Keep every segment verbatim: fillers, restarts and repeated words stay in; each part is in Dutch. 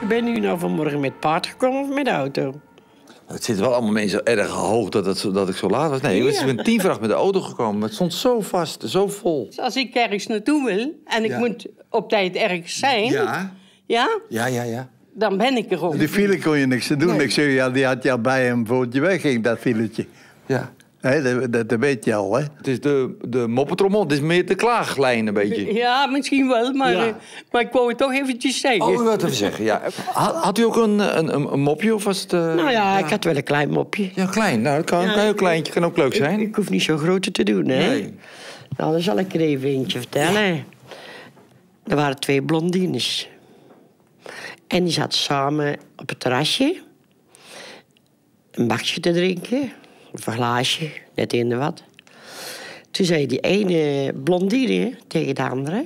Ben u nou vanmorgen met paard gekomen of met de auto? Het zit wel allemaal mee zo erg hoog dat, het, zo- dat ik zo laat was. Nee, Ja. ik ben tien vracht met de auto gekomen. Maar het stond zo vast, zo vol. Dus als ik ergens naartoe wil en ik Ja. moet op tijd ergens zijn... Ja, ja, ja, ja, ja. dan ben ik er ook. Die file kon je niks aan doen. Nee. Ik zeg, ja, die had je al bij hem voordat je wegging, dat filetje. ja. Hè, dat, dat, dat weet je al, hè? Het is de, de moppetrommel, het is meer de klaaglijn een beetje. Ja, misschien wel, maar, Ja. eh, maar ik wou het toch eventjes zeggen. Oh, wat even zeggen, ja. Had, had u ook een, een, een, een mopje of was het... eh, Nou ja, ik had wel een klein mopje. Ja, klein. Nou, dat kan, Ja, kan heel ik- kleintje, kan ook leuk zijn. Ik, ik hoef niet zo groot te doen, hè? Nee. Nou, dan zal ik er even eentje vertellen. Er waren twee blondines. En die zaten samen op het terrasje. Een bakje te drinken. Of een glaasje, net eender wat. Toen zei die ene blondine tegen de andere...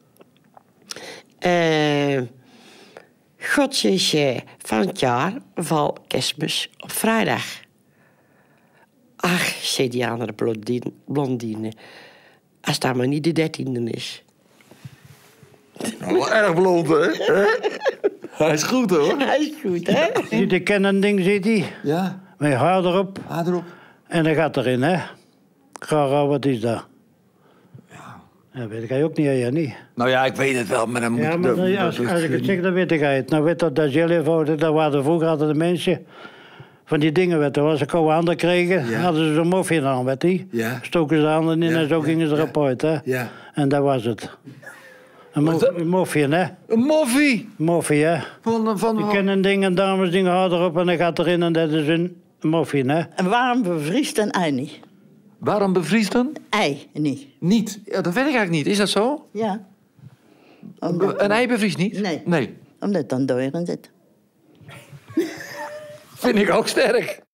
eh Godsdienstje van het jaar val kerstmis op vrijdag. Ach, zei die andere blondine, blondine. Als dat maar niet de dertiende is. Nou, wel erg blond, hè? Hij is goed, hoor. Dat is goed, hè? Zie je kennen ding, zit hij? Ja, Met je haar erop. ah, erop. En dan gaat erin, hè? Gara, wat is dat? Ja. Dat weet ik ook niet, ja, niet. Nou ja, ik weet het wel, maar dan moet... Ja, maar dat- dan- als, dat- als ik het zeg, dan weet ik het. Nou weet dat, dat jellyfouten, dat waren vroeger altijd de mensen... Van die dingen, weet je, als ze koude handen kregen, Ja. hadden ze zo'n moffie aan, weet je. Ja. Stoken ze de handen in Ja, en zo ja, gingen ze ja. erop uit, hè. Ja. En dat was het. Een, Was mof, dat- een moffie, hè. Een moffie! Moffie, hè. Van, van, Die van- kennen dingen, dames dingen hard erop en dan gaat erin en dat is een moffie, hè. En waarom bevriest een ei niet? Waarom bevriest dan? Ei niet. Niet. Ja, dat weet ik eigenlijk niet. Is dat zo? Ja. Omdat, Een ei bevriest niet? Nee. Nee. omdat dan door in zit. Vind ik ook sterk.